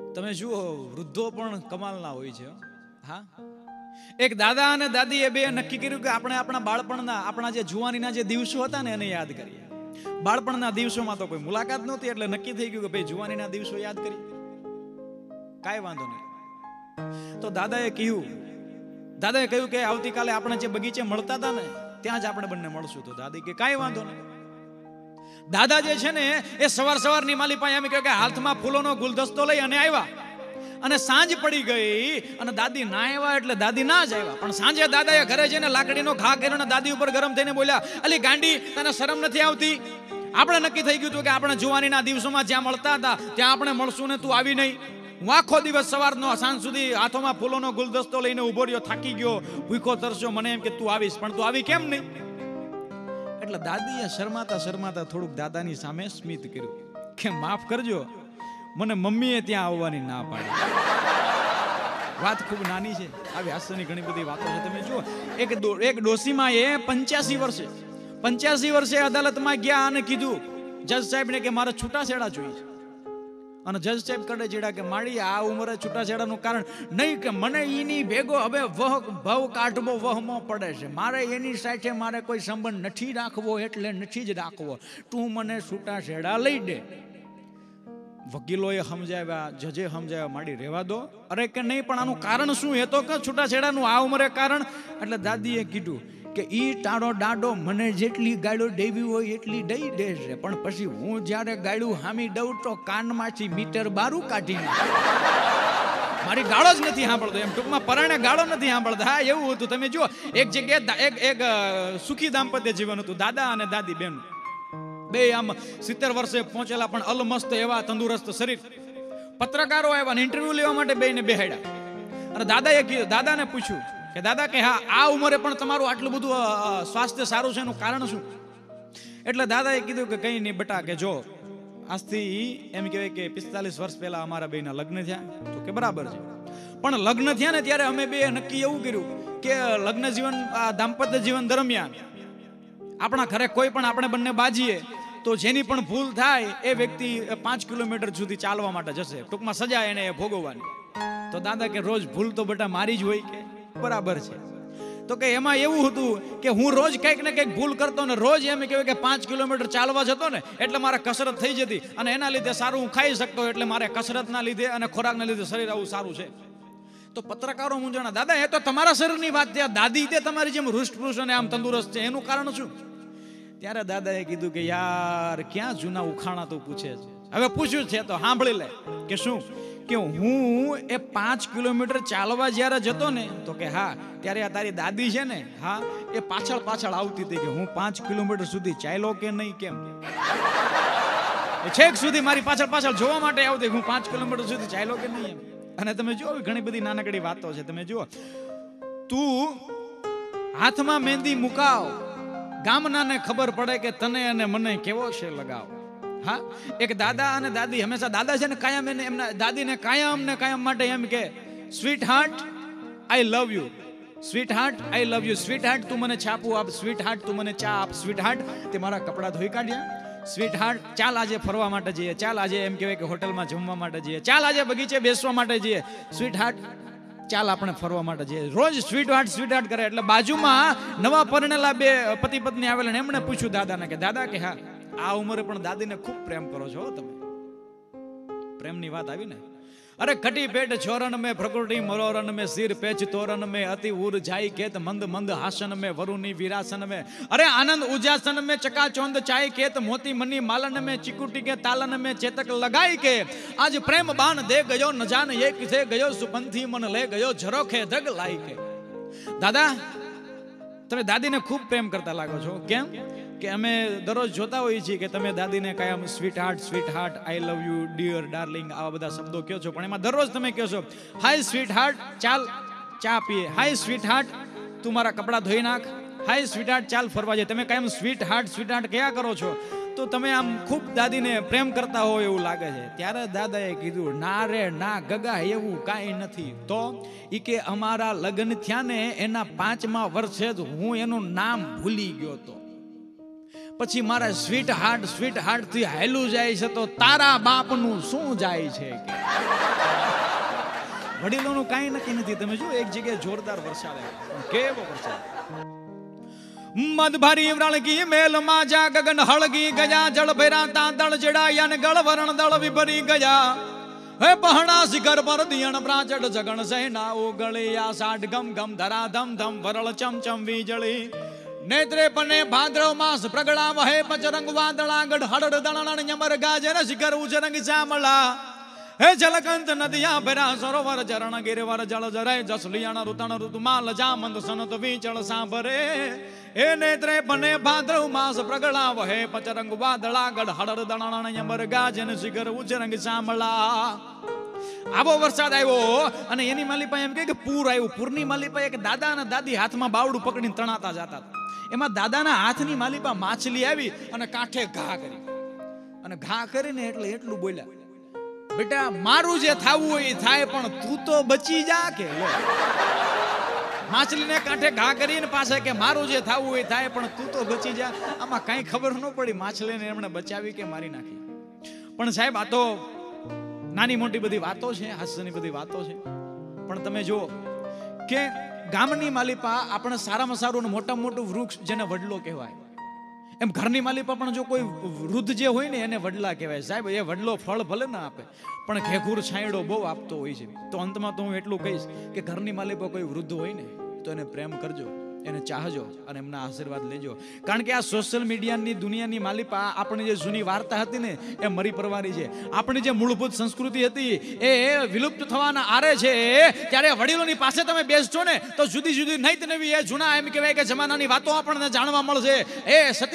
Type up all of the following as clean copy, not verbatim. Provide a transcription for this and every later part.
તમે જુઓ વૃદ્ધો પણ કમાલના હોય છે. હા, એક દાદા અને દાદી એ બે નક્કી કર્યું કે આપણે આપણા બાળપણના, આપણા જે જુવાનીના જે દિવસો હતા ને એને યાદ કરીએ. બાળપણના દિવસોમાં તો કોઈ મુલાકાત નહોતી, એટલે નક્કી થઈ ગયું કે ભાઈ જુવાનીના દિવસો યાદ કરીએ. કાંઈ વાંધો નહીં. તો દાદાએ કહ્યું કે આવતીકાલે આપણે જે બગીચે મળતા હતા ને ત્યાં જ આપણે બંને મળશું. તો દાદી કે કાંઈ વાંધો નહીં. દાદા જે છે ને એ સવારની માલી પાસે એમ કહ્યું કે હાથમાં ફૂલોનો ગુલદસ્તો લઈ અને આવ્યા, અને સાંજ પડી ગઈ અને દાદી ના આવ્યા એટલે દાદી ના જ આવ્યા. પણ સાંજે દાદાએ ઘરે જઈને લાકડીનો ઘા કર્યો અને દાદી ઉપર ગરમ થઈને બોલ્યા, અલી ગાંડી, તને શરમ નથી આવતી? આપણે નક્કી થઈ ગયું હતું કે આપણે જુવાનીના દિવસોમાં જ્યાં મળતા હતા ત્યાં આપણે મળશું ને તું આવી નહીં. હું આખો દિવસ સવારનો સાંજ સુધી હાથોમાં ફૂલોનો ગુલદસ્તો લઈને ઉભો રહ્યો, થાકી ગયો, ભૂખો તરસ્યો, મને એમ કે તું આવીશ, પણ તું આવી કેમ નહીં? એટલે દાદીએ શરમાતા થોડુંક દાદાની સામે સ્મિત કર્યું કે માફ કરજો, મને મમ્મીએ ત્યાં આવવાની ના પાડી. વાત ખૂબ નાની છે, આવી હાસ્યની ઘણી બધી વાતો છે. તમે જુઓ, એક ડોસીમાં એ 85 વર્ષે અદાલતમાં ગયા અને કીધું જજ સાહેબને કે મારે છૂટાછેડા જોઈએ. અને જજ સાહેબ કડે ચીડા કે મારી આ ઉંમરે છૂટાછેડાનું કારણ નહીં કે મને એની ભેગો હવે ભવ કાઢવો વહમો પડે છે, મારે એની સાથે મારે કોઈ સંબંધ નથી રાખવો, એટલે નથી જ રાખવો, તું મને છૂટાછેડા લઈ દે. વકીલોએ સમજાવ્યા, જજે સમજાવ્યા, માડી રહેવા દો. અરે કે નહીં, પણ આનું કારણ શું? એ તો કે છૂટાછેડાનું આ ઉંમરે કારણ. એટલે દાદીએ કીધું કે ઈ તારો દાડો મને જેટલી ગાળો દેવી હોય એટલી દઈ દેશે, પણ પછી હું જ્યારે ગાળું હામી દઉં તો કાનમાંથી મીટર બારું કાઢી મારી ગાળો જ નથી સાંભળતો. એમ ટૂંકમાં પરાણે ગાળો નથી સાંભળતા. હા, એવું હતું. તમે જુઓ, એક જગ્યાએ એક સુખી દાંપત્ય જીવન હતું. દાદા અને દાદી બેન બે આમ 70 વર્ષે પહોંચેલા, પણ અલમસ્ત એવા તંદુરસ્ત શરીર. પત્રકારો આવ્યા ને ઇન્ટરવ્યુ લેવા માટે બેને બેહાડ્યા. અને દાદાને પૂછ્યું કે દાદા કે હા, આ ઉંમરે પણ તમારું આટલું બધું સ્વાસ્થ્ય સારું છે, એનું કારણ શું? એટલે દાદાએ કીધું કે કંઈ નહીં બટા, કે જો આજથી એમ કહેવાય કે 45 વર્ષ પહેલા અમારા બેના લગ્ન થયા. તો કે બરાબર છે, પણ લગ્ન થયા ને ત્યારે અમે બે નક્કી એવું કર્યું કે લગ્ન જીવન, દાંપત્ય જીવન દરમિયાન આપણા ઘરે કોઈ પણ આપણે બંને બાજીએ તો જેની પણ ભૂલ થાય એ વ્યક્તિ 5 કિલોમીટર સુધી ચાલવા માટે જશે. ટૂંકમાં સજા એને ભોગવવાની. તો દાદા કે રોજ ભૂલ તો બેટા મારી જ હોય. કે બરાબર છે. તો કે એમાં એવું હતું કે હું રોજ કંઈક ને કંઈક ભૂલ કરતો ને રોજ એમ કહેવાય કે 5 કિલોમીટર ચાલવા જતો ને એટલે મારે કસરત થઈ જતી, અને એના લીધે સારું હું ખાઈ શકતો, એટલે મારે કસરતના લીધે અને ખોરાકના લીધે શરીર આવું સારું છે. તો પત્રકારો મૂંઝાણા, દાદા એ તો તમારા શરીરની વાત છે, દાદી તે તમારી જેમ હૃષ્ટપુષ્ટ અને આમ તંદુરસ્ત છે, એનું કારણ શું? ત્યારે દાદાએ કીધું કે યાર, ક્યાં જૂના ઉખાણા તું પૂછે છે? હવે પૂછ્યું છે તો સાંભળી લે. કે શું? કે હું એ 5 કિલોમીટર ચાલવા જ્યારે જતો ને, તો કે હા, ત્યારે આ તારી દાદી છે ને, હા, એ પાછળ આવતી હતી કે હું 5 કિલોમીટર સુધી ચાલ્યો કે નહીં, કેમ છેક સુધી મારી પાછળ જોવા માટે આવતી, હું 5 કિલોમીટર સુધી ચાલ્યો કે નહીં એમ. અને તમે જુઓ, ઘણી બધી નાનકડી વાતો છે. તમે જુઓ, તું હાથમાં મહેંદી મુકાવ, ગામનાને ખબર પડે કે તને અને મને કેવો છે લગાવ. હા, એક દાદા અને દાદી હંમેશા, દાદા છે ને કાયમ એને એમના દાદીને કાયમ માટે એમ કે sweetheart I love you, sweetheart I love you, sweetheart તું મને છાપું આપ, સ્વીટ હાર્ટ તું મને ચા આપ, સ્વીટ હાર્ટ તે મારા કપડાં ધોઈ કાઢ્યા, સ્વીટ હાર્ટ ચાલ આજે ફરવા માટે જઈએ, ચાલ આજે એમ કહેવાય કે હોટલમાં જમવા માટે જઈએ, ચાલ આજે બગીચે બેસવા માટે જઈએ, સ્વીટ હાર્ટ ચાલ આપણે ફરવા માટે જઈએ. રોજ સ્વીટ હાર્ટ કરે. એટલે બાજુમાં નવા પરણેલા બે પતિ પત્ની આવેલા, એમણે પૂછ્યું દાદાને કે દાદા કે હા, આ ઉંમરે પણ દાદીને ખૂબ પ્રેમ કરો છો તમે. પ્રેમની વાત આવી ને, અરે ખટી પેટ છોરન મેં પ્રકૃતિ મરોરન મેં સિર પેચ તોરન મેં અતિ ઉર જાય કેત મંદ હાસન મેં વરુની વિરાસન મેં, અરે આનંદ ઉજાસન મેં ચકાચોંદ ચાય કેત મોતી મની માલન મેં ચિકુટી કે તાલન મેં ચેતક લગાઈ કે, આજ પ્રેમ બાન દે ગયો ન જાન એ કિસે ગયો, સુપંથી મન લે ગયો ઝરોખે ધગ લાઈ કે. દાદા, તમે દાદીને ખૂબ પ્રેમ કરતા લાગો છો. કેમ? કે અમે દરરોજ જોતા હોઈએ છીએ કે તમે દાદીને કાયમ sweetheart I love you, dear darling આવા બધા શબ્દો કહો છો, પણ એમાં દરરોજ તમે કહો છો હાય સ્વીટ હાર્ટ ચાલ ચા પીએ, હાય સ્વીટ હાર્ટ તું મારા કપડાં ધોઈ નાખ, હાય સ્વીટ હાર્ટ ચાલ ફરવા જાય. તમે કાયમ સ્વીટ હાર્ટ કયા કરો છો? તો તમે આમ ખૂબ દાદીને પ્રેમ કરતા હો એવું લાગે છે. ત્યારે દાદાએ કીધું ના રે ના ગગા, એવું કાંઈ નથી. તો ઈ કે અમારા લગ્ન થયા ને એના 5મા વર્ષે જ હું એનું નામ ભૂલી ગયો હતો. પછી મારા સ્વીટ હાર્ટ થી હાયલું જાય છે તો તારા બાપનું શું જાય છે કે વડીલોનું કાંઈ નક્કી નથી. તમે જો એક જગ્યાએ જોરદાર વરસાદ આવ્યો, કેવો વરસાદ. મદભરી વ્રણગી મેલ માજા ગગન હળગી ગયા, જળ ભેરા તાંદળ જડાયા ને ગળ વરણ દળ વિભરી ગયા. હે પહણા શિખર પર દિયણ પ્રાચડ જગણ સહેના ઓગળ્યા, સાઠ ગમ ગમ ધરા ધમ ધમ વરળ ચમ ચમ વીજળી. નેત્રે પને ભાદ્રવ માસ પ્રગળા વહે પચરંગ વાદળા, ગઢ હળડ દળણ યમર ગાજર શિખર ઉજરંગ શ્યામળા. હે જલકંત નદિયા ભરા સરોવર ચરણ ગિરવર જળ જરે, જસલિયણ ઋતણ ઋતુમાલ જામંદ સનત વિચળ સાંભરે. હે નેત્રે પને ભાદ્રવ માસ પ્રગળા વહે પચરંગ વાદળા, ગઢ હળડ દળણ યમર ગાજર શિખર ઉજરંગ શ્યામળા. આવો વરસાદ આવ્યો અને એની માલિપા એમ કે પૂર આવ્યું. પૂરની માલિપા એક દાદા અને દાદી હાથમાં બાવડું પકડીને તણાતા જતા. એમાં દાદાના હાથની માલિપા માછલી આવી અને કાંઠે ઘા કરી, અને ઘા કરીને એટલે એટલું બોલ્યા, બેટા મારું જે થાવું હોય એ થાય પણ તું તો બચી જા. કે માછલીને કાંઠે ઘા કરીને પાછા કે મારું જે થાવું હોય થાય પણ તું તો બચી જા. આમાં કઈ ખબર ન પડી માછલીને એમણે બચાવી કે મારી નાખી. પણ સાહેબ આ તો નાની મોટી બધી વાતો છે, હાસ્યની બધી વાતો છે. પણ તમે જો કે ગામની માલિપા આપણે સારામાં સારું મોટામાં મોટું વૃક્ષ જેને વડલો કહેવાય, એમ ઘરની માલિપા પણ જો કોઈ વૃદ્ધ જે હોય ને એને વડલા કહેવાય. સાહેબ એ વડલો ફળ ભલે ના આપે પણ ઘેઘૂર છાંયડો બહુ આપતો હોય છે. તો અંતમાં તો હું એટલું કહીશ કે ઘરની માલિપા કોઈ વૃદ્ધ હોય ને તો એને પ્રેમ કરજો, એને ચાહજો અને એમના આશીર્વાદ લેજો. કારણ કે આ સોશિયલ મીડિયાની દુનિયાની માલિપા આપણી જે જૂની વાર્તા હતી ને એ મરી પરવારી છે. આપણી જે મૂળભૂત સંસ્કૃતિ હતી એ વિલુપ્ત થવાના આરે છે. ત્યારે વડીલોની પાસે તમે બેસજો ને તો જુદી જુદી નૈત નવી એ જૂના એમ કહેવાય કે જમાનાની વાતો આપણને જાણવા મળશે. એ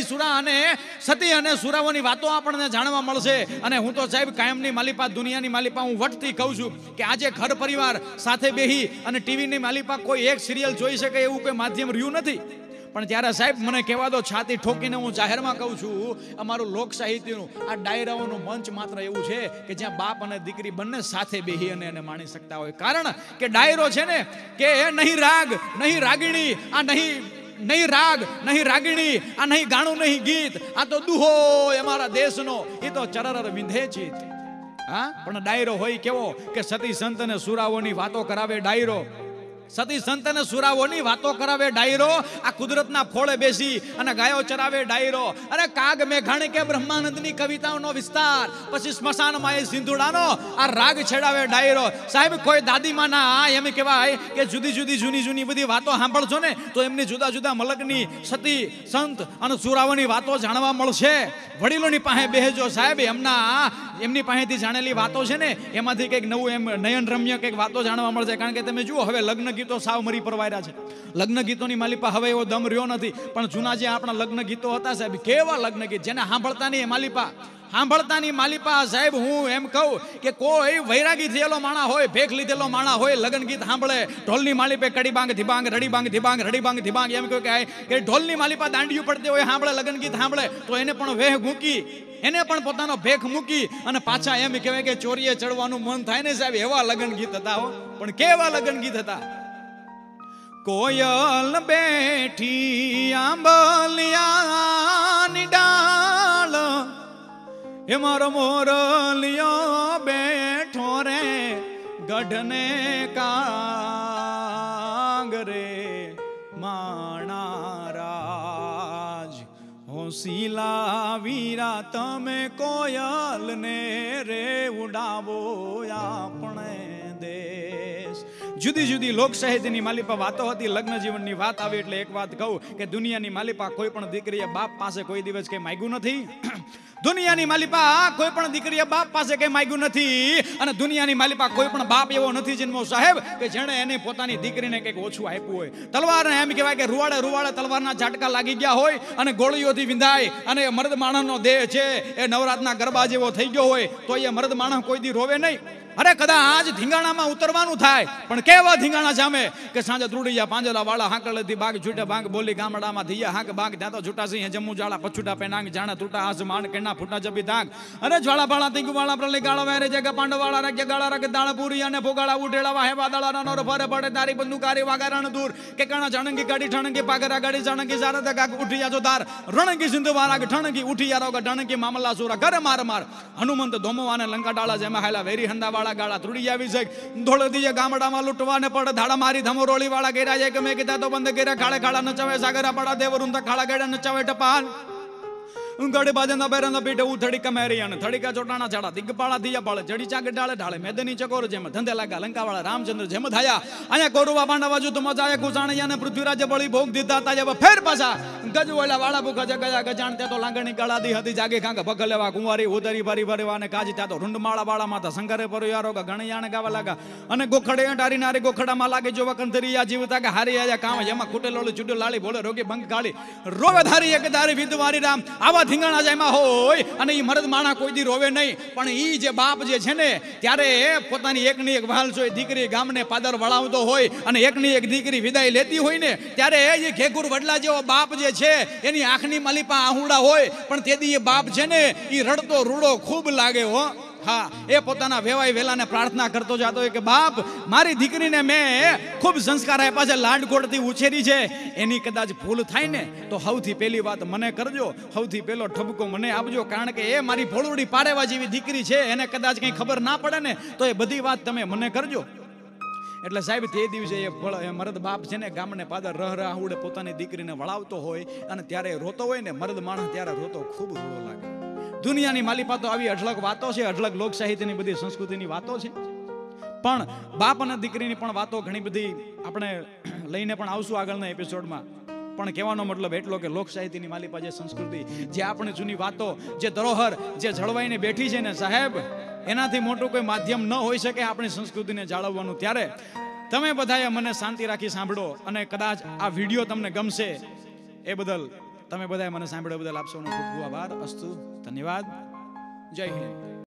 સતી અને સુરાઓની વાતો આપણને જાણવા મળશે. અને હું તો સાહેબ કાયમની માલિપા દુનિયાની માલિપા હું વટથી કહું છું કે આજે ઘર પરિવાર સાથે બેહી અને ટીવીની માલિપા કોઈ એક સિરિયલ જોઈ શકે એવું કોઈ માધ્યમ રહ્યું નથી. પણ ત્યારે સાહેબ મને કહેવા દો, છાતી ઠોકીને હું જાહેરમાં કહું છું, અમારું લોક સાહિત્યનું આ ડાયરાઓનું મંચ માત્ર એવું છે કે જ્યાં બાપ અને દીકરી બંને સાથે બેહી અને એને માણી શકતા હોય. કારણ કે ડાયરો છે ને કે નહીં રાગ નહીં રાગીણી, આ નહીં રાગ નહીં રાગીણી, આ નહીં ગાણું નહીં ગીત, આ તો દુહો અમારા દેશનો, એ તો ચરર વિંધે છે. હા, પણ ડાયરો હોય કેવો કે સતી સંત અને સુરાઓની વાતો કરાવે ડાયરો. સતી સંત અને સુરાઓની વાતો કરાવે ડાયરો. આ કુદરતના ફોળે બેસી અને ગાયો ચરાવે ડાયરો. અરે કાગ મેઘાણી કે બ્રહ્માનંદની કવિતાઓનો વિસ્તાર, પછી સ્મશાનમાં એ સિંધુડાનો આ રાગ છેડાવે ડાયરો. સાહેબ કોઈ દાદીમાના એમ કહેવાય કે જુદી જૂની બધી વાતો સાંભળશો ને તો એમની જુદા જુદા મલકની સતી સંત અને સુરાઓની વાતો જાણવા મળશે. વડીલોની પાસે બેહજો સાહેબ, એમની પાસેથી જાણેલી વાતો છે ને એમાંથી કંઈક નવું એમ નયન રમ્ય કંઈક વાતો જાણવા મળશે. કારણ કે તમે જુઓ હવે લગ્ન ગીતો સાવ મરી પરવાર્યા છે. લગ્ન ગીતોની માલિપા હવે એવો દમ રહ્યો નથી. પણ જૂના જે આપણા લગ્ન ગીતો હતા સાહેબ, કેવા લગ્ન ગીત જેને સાંભળતાની માલિપા સાહેબ, હું એમ કહું કે કોઈ વૈરાગી થયેલો માણા હોય, ભેખ લીધેલો માણા હોય, લગ્ન ગીત સાંભળે, ઢોલની માલિપે કડીબાંગ ધીબાંગ રડીબાંગ ધીબાંગ રડીબાંગ ધીબાંગ એમ કહે કે ઢોલની માલિપા દાંડિયું પડતી હોય સાંભળે, લગ્ન ગીત સાંભળે તો એને પણ વેહ મૂકી, એને પણ પોતાનો ભેખ મૂકી અને પાછા એમ કહેવાય કે ચોરીએ ચડવાનું મન થાય ને સાહેબ. એવા લગ્ન ગીત હતા હો. પણ કેવા લગ્ન ગીત હતા. કોયલ બેઠી આંબલિયાની ડાળ, એ મારો મોરલિયો બેઠો રે ગઢને કાંગરે, માણારાજ હોંસીલા વીરા તમે કોયલ ને રે ઉડાવો આપણે દેશ. જુદી જુદી લોક સાહિત્યની માલિપા વાતો હતી. લગ્ન જીવનની વાત આવી એટલે એક વાત કહું કે દુનિયાની માલિપા કોઈ પણ દીકરીએ બાપ પાસે કોઈ દિવસ કઈ માંગ્યું નથી. દુનિયાની માલિપા કોઈ પણ દીકરીએ બાપ પાસે કઈ માંગ્યું નથી. અને દુનિયાની માલિપા કોઈ પણ બાપ એવો નથી જન્મો સાહેબ કે જેણે એને પોતાની દીકરીને કંઈક ઓછું આપ્યું હોય. તલવારને એમ કહેવાય કે રૂવાડે તલવારના ઝાટકા લાગી ગયા હોય અને ગોળીઓથી વિંધાય અને મર્દ માણસનો દેહ છે એ નવરાતના ગરબા જેવો થઈ ગયો હોય તો એ મર્દ માણસ કોઈ દી રોવે નહીં. અરે કદાચ ધીંગાણામાં ઉતરવાનું થાય પણ કેવા ધીંગાણા જામે કે સાંજે ત્રુડિયા પાંજરા વાળા હાંકળેથી બાગ છૂટે બાગ બોલી ગામડામાં ધીયા હાંક બાગ ત્યાં તો છૂટા સિંહ જમ્મુ જાળા પછુટા પેનાંગ જાણા તૂટા આસમાન કેના ફૂટા જબી તાંગ અને જ્વાળા બાળા તીંગુ વાળા પ્રલી ગાળો વેરે જગ્યા પાંડવાળા રાગ્ય ગાળા રાગ દાળ પૂરી અને ભોગાળા ઉઠેળા હેવા દાળા નોર ફરે પડે તારી બંદુકારી વાગારણ દૂર કે કાણા જાણંગી ગાડી ઠણંગી પાગરા ગાડી જાણંગી જારદ ગાગ ઉઠી જાજો તાર રણંગી સિંધુ વાળા ઠણંગી ઉઠી યારો ઢણંગી મામલા સુરા ઘરે માર માર હનુમંત ધોમવાને લંકા ડાળા જેમાં હાલા વેરી હંદા વાળા ગાળા ત્રુડી આવી છે ધોળ દીએ ગામડામાં લૂંટવાને પડ ધાડા મારી ધમરોળી વાળા ગેરા જાય કે મેં કીધા તો બંધ ગેરા ખાડે ખાડા નચાવે સાગરા પાડા દેવરુંદ ખાડા ગેડા નચાવે ટપાલ ગડે બાજના બેરના પીઠે ઉથડી કમેરી અને થડીકા ચોટાણા છાડા દિગ્ગપાળા દિયા પાળે જડી ચાકે ડાળે ઢાળે મેદની ચકોર જેમ ધંધે લાગા લંકાવાળા રામચંદ્ર જેમ થાયા અહીંયા કોરવા પાંડવા જો તો મજાએ કુસાણિયા ને પૃથ્વીરાજે બળી ભોગ દીધા તા જેવા ફેર પાછા ગજવાળા વાળા ભૂખા જગયા ગજાણ તે તો લાંગણી ગળાદી હતી જાગે ખાંગ ભગલેવા કુંવારી ઉદરી ભરી ભરવા અને કાજી તા તો રૂંડમાળા વાળા માતા શંકરે પરયારો ગણિયાને ગાવા લાગા અને ગોખડે ટારી નારી ગોખડામાં લાગે જો વકંતરિયા જીવતા કે હારી આયા કામ જેમાં કુટેલોળી ચુડો લાળી બોલે રોગે ભંગ કાળી રોવે ધારી એક ધારી વિધવારી રામ આવા ધીંગાણા જેમાં હોય અને ઈ મરદ માણા કોઈ દી રોવે નહીં પણ ઈ જે બાપ જે છે ને ત્યારે પોતાની એકની એક વહાલસો દીકરી ગામને પાદર વળાવતો હોય અને એકની એક દીકરી વિદાય લેતી હોય ને ત્યારે એ ઘેઘુર વડલા જેવો બાપ જે છે એની આંખની માલિપા આહુડા હોય પણ તેથી એ બાપ છે ને ઈ રડતો રૂડો ખૂબ લાગે હો હા એ પોતાના વેવાય વેલાને પ્રાર્થના કરતો જતો હોય કે બાપ મારી દીકરીને મેં ખૂબ સંસ્કાર આપ્યા છે લાડકોડથી ઉછેરી છે એની કદાચ ભૂલ થાય ને તો સૌથી પહેલી વાત મને કરજો સૌથી પહેલો ઠપકો મને આપજો કારણ કે એ મારી ભોળુડી પાડેવા જેવી દીકરી છે એને કદાચ કંઈ ખબર ના પડે ને તો એ બધી વાત તમે મને કરજો એટલે સાહેબ તે દિવસે એ મરદ બાપ છે ને ગામને પાદર રહરાહુડે પોતાની દીકરીને વળાવતો હોય અને ત્યારે રોતો હોય ને મરદ માણસ ત્યારે રોતો ખૂબ રૂડો લાગે દુનિયાની માલિપા તો આવી અઢળક વાતો છે અઢળક લોક સાહિત્યની બધી સંસ્કૃતિની વાતો છે પણ બાપ અને દીકરીની પણ વાતો ઘણી બધી આપણે લઈને પણ આવશું આગળના એપિસોડમાં પણ કહેવાનો મતલબ એટલો કે લોક સાહિત્યની માલિપા જે સંસ્કૃતિ જે આપણે જૂની વાતો જે ધરોહર જે જળવાઈને બેઠી છે ને સાહેબ એનાથી મોટું કોઈ માધ્યમ ન હોઈ શકે આપણી સંસ્કૃતિને જાળવવાનું ત્યારે તમે બધાએ મને શાંતિ રાખી સાંભળો અને કદાચ આ વિડીયો તમને ગમશે એ બદલ તમે બધાએ મને સાંભળ્યા બદલ આપશો ખૂબ ખૂબ આભાર અસ્તુ ધન્યવાદ જય હિન્દ